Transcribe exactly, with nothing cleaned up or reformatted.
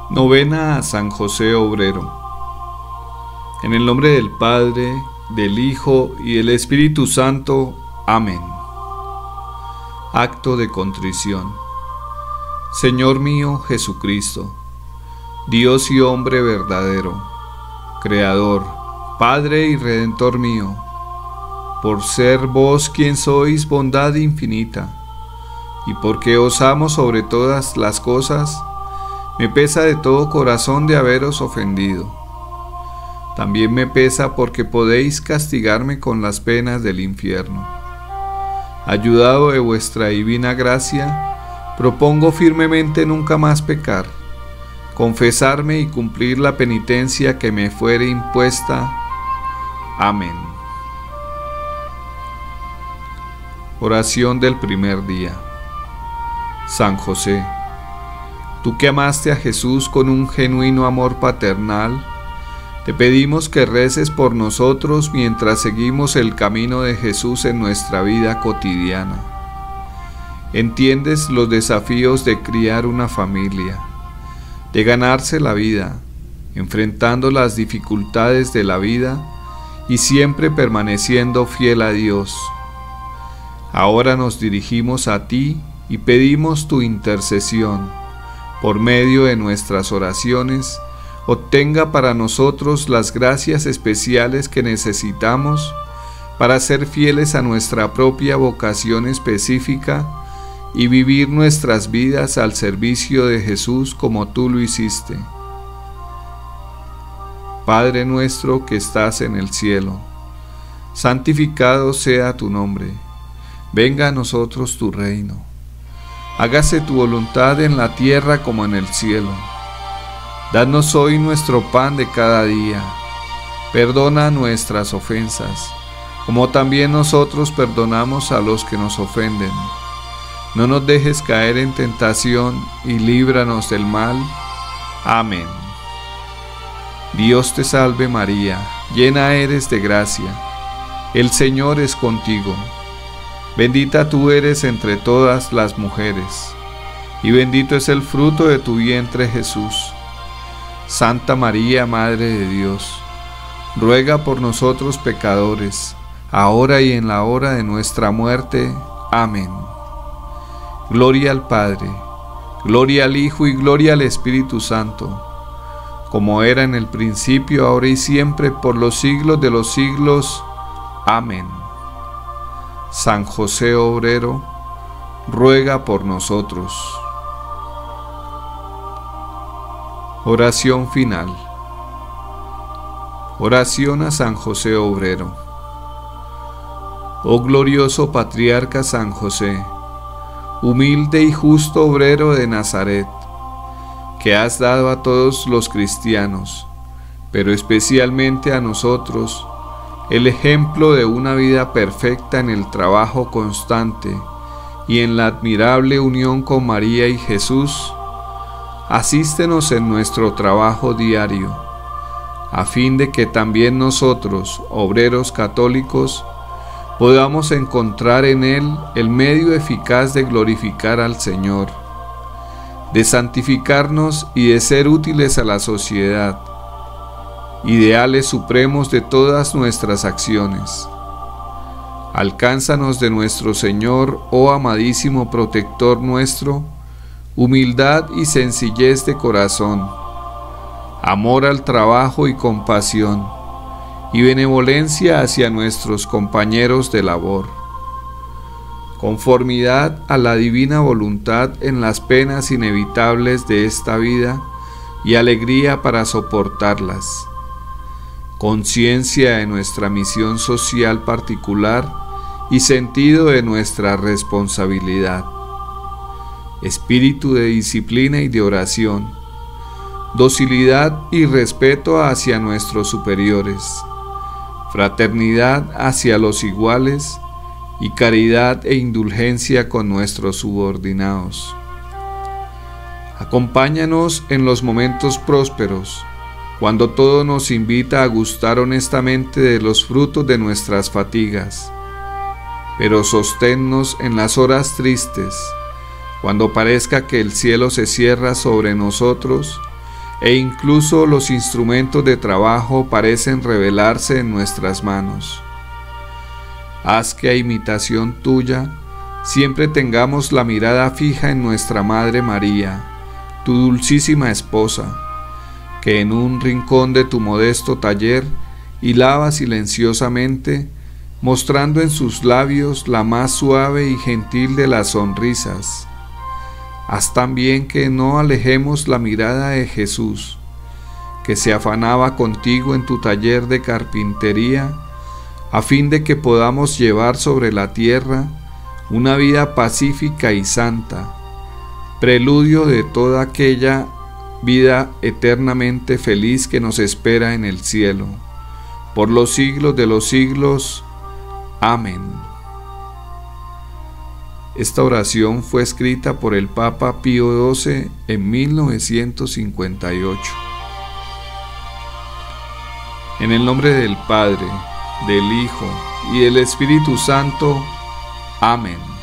Novena a San José Obrero. En el nombre del Padre, del Hijo y del Espíritu Santo. Amén. Acto de contrición. Señor mío Jesucristo, Dios y hombre verdadero, Creador, Padre y Redentor mío, por ser vos quien sois bondad infinita, y porque os amo sobre todas las cosas, me pesa de todo corazón de haberos ofendido. También me pesa porque podéis castigarme con las penas del infierno. Ayudado de vuestra divina gracia, propongo firmemente nunca más pecar, confesarme y cumplir la penitencia que me fuere impuesta. Amén. Oración del primer día. San José, tú que amaste a Jesús con un genuino amor paternal, te pedimos que reces por nosotros mientras seguimos el camino de Jesús en nuestra vida cotidiana. Entiendes los desafíos de criar una familia, de ganarse la vida, enfrentando las dificultades de la vida y siempre permaneciendo fiel a Dios. Ahora nos dirigimos a ti y pedimos tu intercesión. Por medio de nuestras oraciones, obtenga para nosotros las gracias especiales que necesitamos para ser fieles a nuestra propia vocación específica y vivir nuestras vidas al servicio de Jesús como tú lo hiciste. Padre nuestro que estás en el cielo, santificado sea tu nombre. Venga a nosotros tu reino. Hágase tu voluntad en la tierra como en el cielo. Danos hoy nuestro pan de cada día. Perdona nuestras ofensas, como también nosotros perdonamos a los que nos ofenden. No nos dejes caer en tentación y líbranos del mal. Amén. Dios te salve María, llena eres de gracia. El Señor es contigo. Bendita tú eres entre todas las mujeres, y bendito es el fruto de tu vientre Jesús. Santa María, Madre de Dios, ruega por nosotros pecadores, ahora y en la hora de nuestra muerte. Amén. Gloria al Padre, gloria al Hijo y gloria al Espíritu Santo, como era en el principio, ahora y siempre, por los siglos de los siglos. Amén. San José Obrero, ruega por nosotros. Oración final. Oración a San José Obrero. Oh glorioso Patriarca San José, humilde y justo obrero de Nazaret, que has dado a todos los cristianos, pero especialmente a nosotros, el ejemplo de una vida perfecta en el trabajo constante y en la admirable unión con María y Jesús, asístenos en nuestro trabajo diario, a fin de que también nosotros, obreros católicos, podamos encontrar en Él el medio eficaz de glorificar al Señor, de santificarnos y de ser útiles a la sociedad, ideales supremos de todas nuestras acciones. Alcánzanos de nuestro Señor, oh amadísimo protector nuestro, humildad y sencillez de corazón, amor al trabajo y compasión, y benevolencia hacia nuestros compañeros de labor, conformidad a la divina voluntad en las penas inevitables de esta vida y alegría para soportarlas, conciencia de nuestra misión social particular y sentido de nuestra responsabilidad, espíritu de disciplina y de oración, docilidad y respeto hacia nuestros superiores, fraternidad hacia los iguales y caridad e indulgencia con nuestros subordinados. Acompáñanos en los momentos prósperos, cuando todo nos invita a gustar honestamente de los frutos de nuestras fatigas, pero sosténnos en las horas tristes, cuando parezca que el cielo se cierra sobre nosotros e incluso los instrumentos de trabajo parecen revelarse en nuestras manos. Haz que a imitación tuya siempre tengamos la mirada fija en nuestra Madre María, tu dulcísima esposa, que en un rincón de tu modesto taller hilaba silenciosamente, mostrando en sus labios la más suave y gentil de las sonrisas. Haz también que no alejemos la mirada de Jesús, que se afanaba contigo en tu taller de carpintería, a fin de que podamos llevar sobre la tierra una vida pacífica y santa, preludio de toda aquella vida eternamente feliz que nos espera en el cielo, por los siglos de los siglos. Amén. Esta oración fue escrita por el Papa Pío doce en mil novecientos cincuenta y ocho. En el nombre del Padre, del Hijo y del Espíritu Santo. Amén.